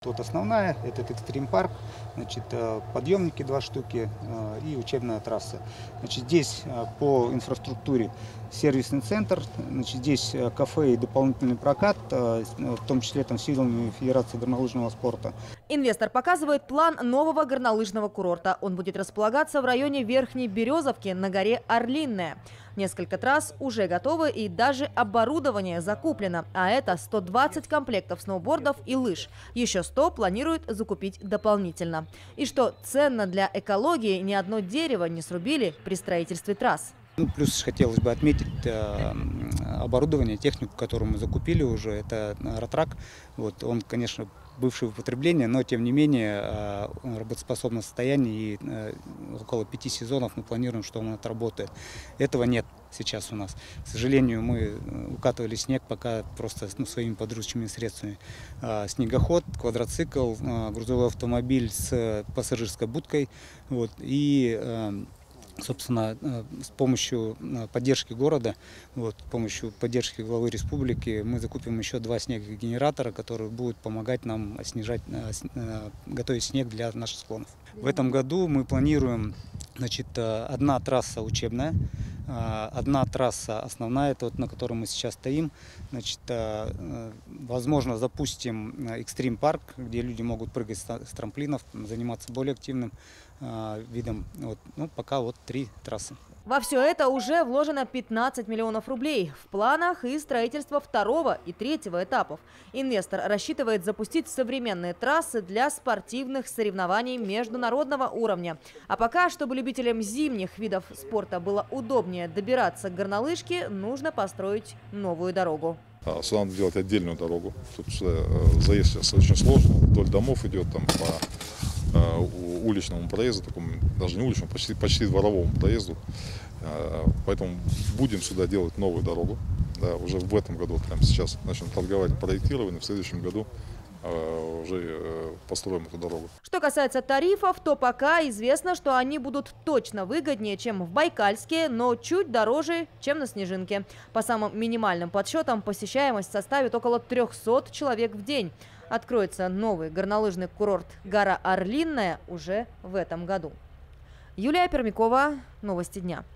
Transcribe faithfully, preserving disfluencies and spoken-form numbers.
Вот основная, этот экстрим-парк, значит, подъемники два штуки и учебная трасса. Значит, здесь по инфраструктуре сервисный центр, значит, здесь кафе и дополнительный прокат, в том числе там силами Федерации горнолыжного спорта. Инвестор показывает план нового горнолыжного курорта. Он будет располагаться в районе Верхней Березовки на горе Орлиная. Несколько трасс уже готовы и даже оборудование закуплено. А это сто двадцать комплектов сноубордов и лыж. Еще сто планируют закупить дополнительно. И что ценно для экологии, ни одно дерево не срубили при строительстве трасс. Ну, плюс хотелось бы отметить э, оборудование, технику, которую мы закупили уже. Это Ротрак. Вот, он, конечно, бывшее употребление, но тем не менее э, он в работоспособном состоянии. И э, около пяти сезонов мы планируем, что он отработает. Этого нет сейчас у нас. К сожалению, мы укатывали снег пока просто ну, своими подручными средствами. Э, снегоход, квадроцикл, э, грузовой автомобиль с пассажирской будкой. Вот, и э, собственно, с помощью поддержки города, вот, с помощью поддержки главы республики мы закупим еще два снегогенератора, которые будут помогать нам снижать, готовить снег для наших склонов. В этом году мы планируем, значит, одна трасса учебная, одна трасса основная, это вот, на которой мы сейчас стоим. Значит, возможно, запустим экстрим-парк, где люди могут прыгать с трамплинов, заниматься более активным видом. Вот, ну, пока вот три трассы. Во все это уже вложено пятнадцать миллионов рублей. В планах и строительство второго и третьего этапов. Инвестор рассчитывает запустить современные трассы для спортивных соревнований международного уровня. А пока, чтобы любителям зимних видов спорта было удобнее добираться к горнолыжке, нужно построить новую дорогу. Сюда надо делать отдельную дорогу. Тут заезд сейчас очень сложно. Вдоль домов идет там по уличному проезду, такому, даже не уличному, почти, почти дворовому проезду. Поэтому будем сюда делать новую дорогу. Да, уже в этом году, прямо сейчас, начнем торговать проектирование, в следующем году уже построим эту дорогу. Что касается тарифов, то пока известно, что они будут точно выгоднее, чем в Байкальске, но чуть дороже, чем на Снежинке. По самым минимальным подсчетам, посещаемость составит около трёхсот человек в день. Откроется новый горнолыжный курорт «Гора Орлиная» уже в этом году. Юлия Пермякова, новости дня.